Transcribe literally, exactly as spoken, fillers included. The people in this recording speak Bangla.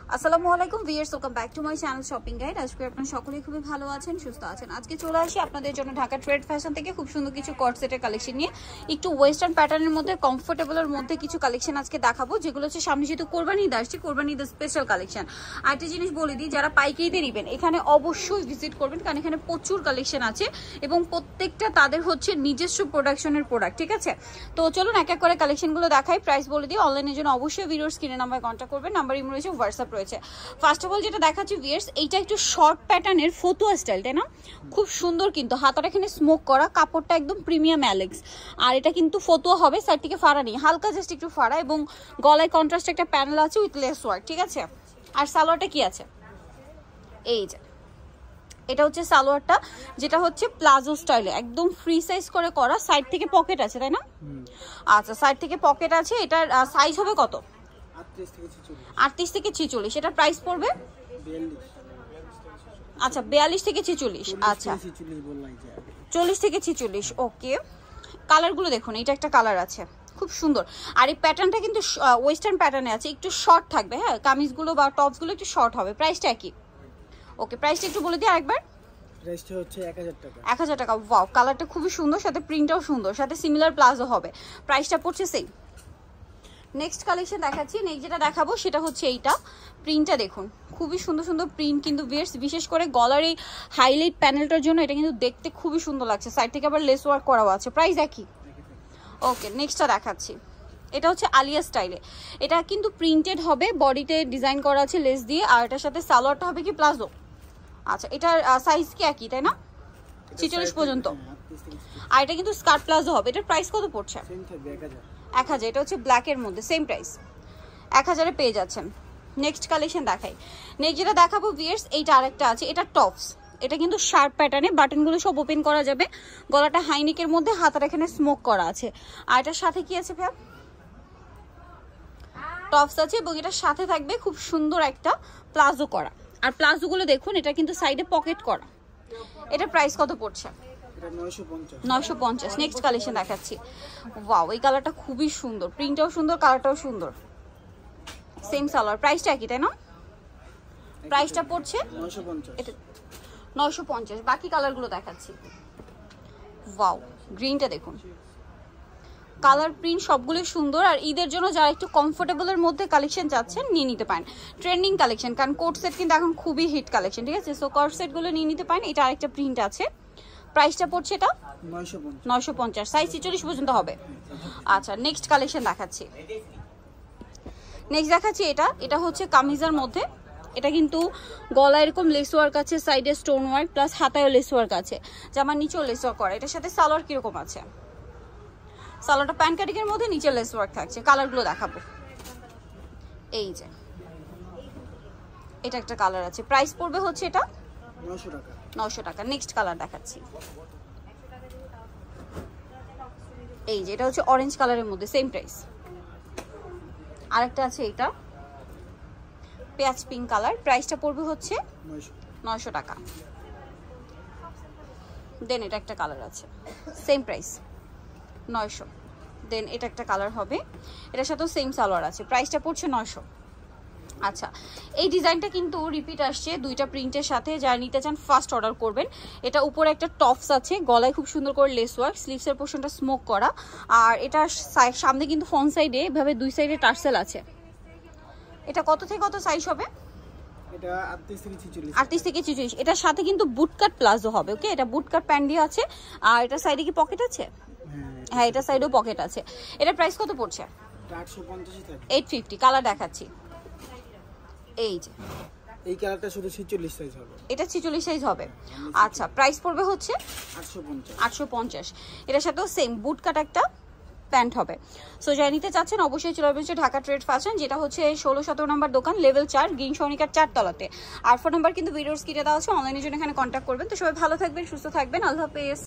আসসালামু আলাইকুম viewers, welcome back to my channel shopping guide. আজকে আপনারা সকলেই খুবই ভালো আছেন, সুস্থ আছেন। আজকে চলে আসি আপনাদের জন্য ঢাকা ট্রেড ফ্যাশন থেকে খুব সুন্দর কিছু কট সেটের কালেকশন নিয়ে। একটু ওয়েস্টার্ন প্যাটার্নের মধ্যে কমফোর্টেবলের মধ্যে কিছু কালেকশন আজকে দেখাবো, যেগুলো হচ্ছে সামনে যেহেতু কোরবানি ঈদ আসছে, কোরবানি ঈদের স্পেশাল কালেকশন। আর একটা জিনিস বলে দিই, যারা পাইকারিতে নেবেন এখানে অবশ্যই ভিজিট করবেন, কারণ এখানে প্রচুর কালেকশন আছে এবং প্রত্যেকটা তাদের হচ্ছে নিজস্ব প্রোডাকশনের প্রোডাক্ট। ঠিক আছে, তো চলুন এক এক করে কালেকশনগুলো দেখাই, প্রাইস বলে দিই। অনলাইনের জন্য অবশ্যই ভিডিওর স্ক্রিনে নাম্বারে কন্ট্যাক্ট করবেন, নাম্বার ইমো রয়েছে, হোয়াটসঅ্যাপ রয়েছে। ফার্স্ট অফ অল যেটা দেখাচ্ছি ভিউয়ার্স, এইটা একটু শর্ট প্যাটার্নের ফতুয়া স্টাইল, তাই না? খুব সুন্দর, কিন্তু হাতাটা এখানে স্মোক করা, কাপড়টা একদম প্রিমিয়াম অ্যালেক্স। আর এটা কিন্তু ফতুয়া হবে, সাইড থেকে ফাড়া নেই, হালকা জাস্ট একটু ফাড়া, এবং গলায় কন্ট্রাস্ট একটা প্যানেল আছে উইথ লেস ওয়ার্ক। ঠিক আছে, আর সালোয়ারটা কি আছে, এই যে এটা হচ্ছে সালোয়ারটা, যেটা হচ্ছে প্লাজো স্টাইলে একদম ফ্রি সাইজ করে করা, সাইড থেকে পকেট আছে, তাই না? আচ্ছা, সাইড থেকে পকেট আছে। এটার সাইজ হবে কত? আটত্রিশ থেকে ছিচল্লিশ। এটার প্রাইস পড়বে আচ্ছা বিয়াল্লিশ থেকে ছিচল্লিশ। আচ্ছা, চল্লিশ থেকে ছিচল্লিশ। ওকে, কালারগুলো দেখুন, এটা একটা কালার আছে খুব সুন্দর। আর এই প্যাটার্নটা কিন্তু ওয়েস্টার্ন প্যাটার্নে আছে, একটু শর্ট থাকবে। হ্যাঁ, কামিজগুলো বা টপসগুলো একটু শর্ট হবে। প্রাইসটা কি? ওকে, প্রাইসটা একটু বলে দিই আরেকবার। প্রাইসটা হচ্ছে এক হাজার টাকা। এক হাজার টাকা। ওয়াও, কালারটা খুবই সুন্দর, সাথে প্রিন্টটাও সুন্দর, সাথে সিমিলার প্লাজো হবে। প্রাইসটা পড়ছে সেম। নেক্সট কালেকশন দেখাচ্ছি। নেক্সট যেটা দেখাবো সেটা হচ্ছে এইটা। প্রিন্টটা দেখুন, খুবই সুন্দর সুন্দর প্রিন্ট, কিন্তু ভিউয়ার্স বিশেষ করে গলার এই হাইলাইট প্যানেলটার জন্য এটা কিন্তু দেখতে খুবই সুন্দর লাগছে। সাইড থেকে আবার লেস ওয়ার্ক করাও আছে। প্রাইস একই। ওকে, নেক্সটটা দেখাচ্ছি। এটা হচ্ছে আলিয়া স্টাইলে, এটা কিন্তু প্রিন্টেড হবে, বডিতে ডিজাইন করা আছে লেস দিয়ে, আর এটার সাথে সালোয়ারটা হবে কি প্লাজো। আচ্ছা, এটার সাইজ কি একই, তাই না? ছিচল্লিশ পর্যন্ত। আর এটা কিন্তু স্কার্ট প্লাজো হবে। এটার প্রাইস কত পড়ছে? এক হাজার। এটা হচ্ছে ব্ল্যাকের মধ্যে, সেম প্রাইস, এক হাজারে পেয়ে যাচ্ছেন। নেক্সট কালেকশন দেখাই। নেক্সট যেটা দেখাবো ভিউয়ার্স, এইটা আরেকটা আছে, এটা টপস। এটা কিন্তু শার্প প্যাটার্নে, বাটনগুলো সব ওপেন করা যাবে, গলাটা হাইনেকের মধ্যে, হাতার এখানে স্মোক করা আছে। আর এটার সাথে কি আছে ভাইয়া? টপস আছে, এবং এটার সাথে থাকবে খুব সুন্দর একটা প্লাজো করা। আর প্লাজোগুলো দেখুন, এটা কিন্তু সাইডে পকেট করা। এটা প্রাইস কত পড়ছে? নয়শো পঞ্চাশ। নেক্সট কালেকশন দেখাচ্ছি। ওয়াও, এই কালারটা খুবই সুন্দর, প্রিন্টটাও সুন্দর, কালারটাও সুন্দর, সেম সালোয়ার। প্রাইসটা একই, তাই না? প্রাইসটা পড়ছে এটা নয়শো পঞ্চাশ। বাকি কালারগুলো দেখাচ্ছি। ওয়াও, গ্রিনটা দেখুন, কালার প্রিন্ট সবগুলো সুন্দর। আর ঈদের জন্য যারা একটু কমফোর্টেবলের মধ্যে কালেকশন চাচ্ছেন, নিয়ে নিতে পারেন। ট্রেন্ডিং কালেকশন, কারণ কোট সেট কিন্তু এখন খুবই হিট কালেকশন। ঠিক আছে, সো কোট সেটগুলো নিয়ে নিতে পারেন। এটা আরেকটা প্রিন্ট আছে। প্রাইসটা পড়ছে এটা নয়শো পঞ্চাশ। সাইজ ছেচল্লিশ পর্যন্ত হবে। আচ্ছা, নেক্সট কালেকশন দেখাচ্ছি। নেক্সট দেখাচ্ছি এটা। এটা হচ্ছে কামিজের মধ্যে, এটা কিন্তু গলা এরকম লেস ওয়ার্ক আছে, সাইডে স্টোন ওয়ার্ক, প্লাস হাতায়ও লেস ওয়ার্ক আছে, জামার নিচেও লেস ওয়ার্ক করা। এটার সাথে সালোয়ার কিরকম আছে? সালোয়ারটা প্যান্ট কাটিংয়ের মধ্যে, নিচে লেস ওয়ার্ক থাকছে। কালারগুলো দেখাবো, এই যে এটা একটা কালার আছে। প্রাইস পড়বে হচ্ছে এটা নয়শো টাকা। নয়শো টাকা। নেক্সট কালার দেখাচ্ছি। এই যে এটা হচ্ছে অরেঞ্জ কালারের মধ্যে, সেম প্রাইস। আরেকটা আছে এইটা পেঁয়াজ পিঙ্ক কালার। প্রাইসটা পড়বে হচ্ছে নয়শো টাকা। দেন এটা একটা কালার আছে, সেম প্রাইস নয়শো। দেন এটা একটা কালার হবে, এটার সাথেও সেম সালোয়ার আছে। প্রাইসটা পড়ছে নয়শো। আচ্ছা, এই ডিজাইনটা কিন্তু রিপিট আসছে দুইটা প্রিন্টের সাথে। যারা নিতে চান ফার্স্ট অর্ডার করবেন। এটা উপরে একটা টপস আছে, গলায় খুব সুন্দর করে লেস ওয়ার্ক, স্লিভসের পোর্শনটা স্মোক করা। আর এটা সামনে কিন্তু ফ্রন্ট সাইডে এভাবে দুই সাইডে টার্সেল আছে। এটা কত থেকে কত সাইজ হবে? এটা আটত্রিশ থেকে ছিচল্লিশ। আটত্রিশ থেকে ছিচল্লিশ। এটার সাথে কিন্তু বুটকাট প্লাজো হবে। ওকে, এটা বুটকাট প্যান্ট দিয়ে আছে। আর এটা সাইডে কি পকেট আছে? হ্যাঁ, এটা সাইডেও পকেট আছে। এটা প্রাইস কত পড়ছে? আটশো পঞ্চাশ থাকে। আটশো পঞ্চাশ। কালার দেখাচ্ছি, এই যে এই কালারটা শুধু ছিচল্লিশ সাইজ হবে। এটা ছিচল্লিশ সাইজ হবে। আচ্ছা, প্রাইস পড়বে হচ্ছে আটশো পঞ্চাশ। আটশো পঞ্চাশ। এটার সাথেও সেম বুট কাট একটা প্যান্ট হবে। সো যারা নিতে চাচ্ছেন অবশ্যই চলে আসবেন ঢাকা ট্রেড ফ্যাশন, যেটা হচ্ছে ষোলো সতেরো নম্বর দোকান, লেভেল চার, গ্রিন সনিকার চার তলাতে। আর ফোন নাম্বার কিন্তু ভিডিওর স্ক্রিনে দেওয়া আছে, অনলাইনের জন্য এখানে কন্ট্যাক্ট করবেন। তো সবাই ভালো থাকবেন, সুস্থ থাকবেন, আল্লাহ হাফেজ।